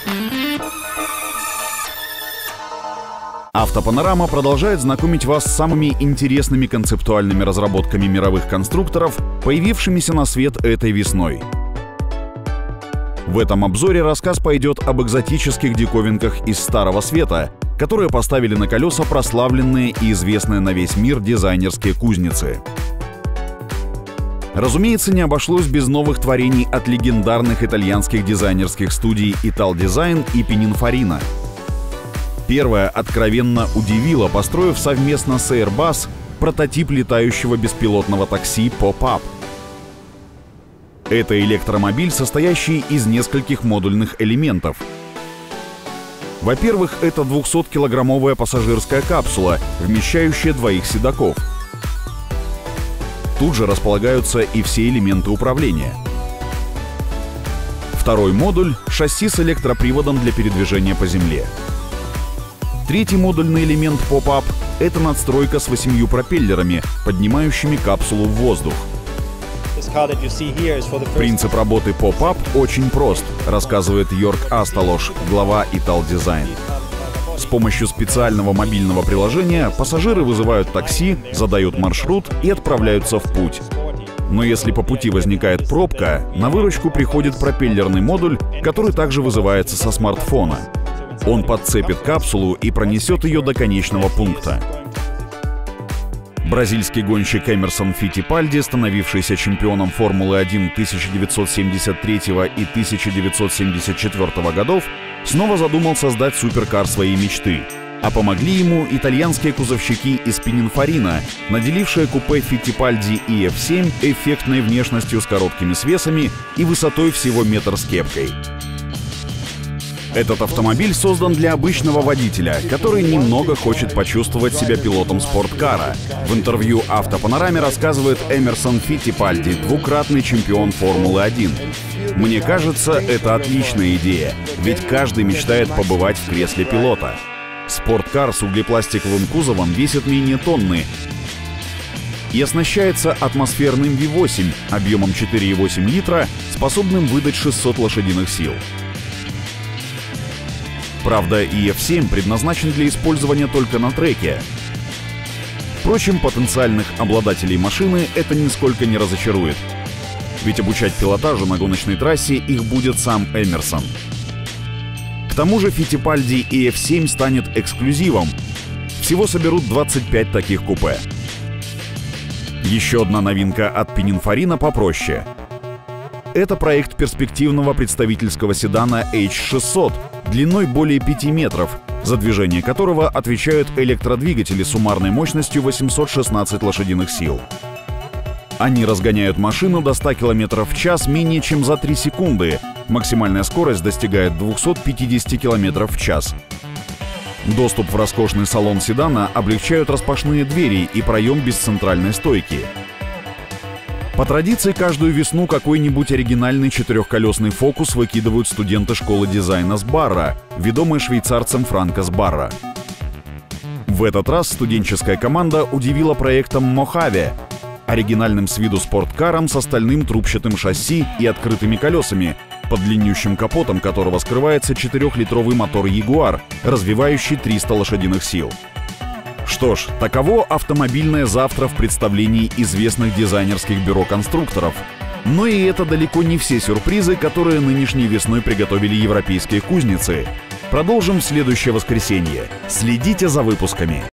Автопанорама продолжает знакомить вас с самыми интересными концептуальными разработками мировых конструкторов, появившимися на свет этой весной. В этом обзоре рассказ пойдет об экзотических диковинках из Старого Света, которые поставили на колеса прославленные и известные на весь мир дизайнерские кузницы. Разумеется, не обошлось без новых творений от легендарных итальянских дизайнерских студий Italdesign и Pininfarina. Первая откровенно удивила, построив совместно с Airbus прототип летающего беспилотного такси Pop-Up. Это электромобиль, состоящий из нескольких модульных элементов. Во-первых, это 200-килограммовая пассажирская капсула, вмещающая двоих седаков. Тут же располагаются и все элементы управления. Второй модуль — шасси с электроприводом для передвижения по земле. Третий модульный элемент Pop-Up — это надстройка с 8 пропеллерами, поднимающими капсулу в воздух. Принцип работы Pop-Up очень прост, рассказывает Йорк Асталош, глава Italdesign. С помощью специального мобильного приложения пассажиры вызывают такси, задают маршрут и отправляются в путь. Но если по пути возникает пробка, на выручку приходит пропеллерный модуль, который также вызывается со смартфона. Он подцепит капсулу и пронесет ее до конечного пункта. Бразильский гонщик Эмерсон Фиттипальди, становившийся чемпионом Формулы-1 1973 и 1974 годов, снова задумал создать суперкар своей мечты. А помогли ему итальянские кузовщики из Pininfarina, наделившие купе Фиттипальди EF7 эффектной внешностью с короткими свесами и высотой всего метр с кепкой. Этот автомобиль создан для обычного водителя, который немного хочет почувствовать себя пилотом спорткара. В интервью «Автопанораме» рассказывает Эмерсон Фиттипальди, двукратный чемпион Формулы-1. «Мне кажется, это отличная идея, ведь каждый мечтает побывать в кресле пилота. Спорткар с углепластиковым кузовом весит менее тонны и оснащается атмосферным V8 объемом 4,8 литра, способным выдать 600 лошадиных сил. Правда, EF7 предназначен для использования только на треке. Впрочем, потенциальных обладателей машины это нисколько не разочарует. Ведь обучать пилотажу на гоночной трассе их будет сам Эмерсон. К тому же Фиттипальди EF7 станет эксклюзивом. Всего соберут 25 таких купе. Еще одна новинка от Pininfarina попроще. Это проект перспективного представительского седана H600, длиной более 5 метров, за движение которого отвечают электродвигатели суммарной мощностью 816 лошадиных сил. Они разгоняют машину до 100 км в час менее чем за 3 секунды. Максимальная скорость достигает 250 км в час. Доступ в роскошный салон седана облегчают распашные двери и проем без центральной стойки. По традиции, каждую весну какой-нибудь оригинальный четырехколесный фокус выкидывают студенты школы дизайна Сбарра, ведомые швейцарцем Франко Сбарра. В этот раз студенческая команда удивила проектом Мохаве, оригинальным с виду спорткаром с остальным трубчатым шасси и открытыми колесами, под длиннющим капотом которого скрывается 4-литровый мотор Ягуар, развивающий 300 лошадиных сил. Что ж, таково автомобильное завтра в представлении известных дизайнерских бюро-конструкторов. Но и это далеко не все сюрпризы, которые нынешней весной приготовили европейские кузницы. Продолжим в следующее воскресенье. Следите за выпусками.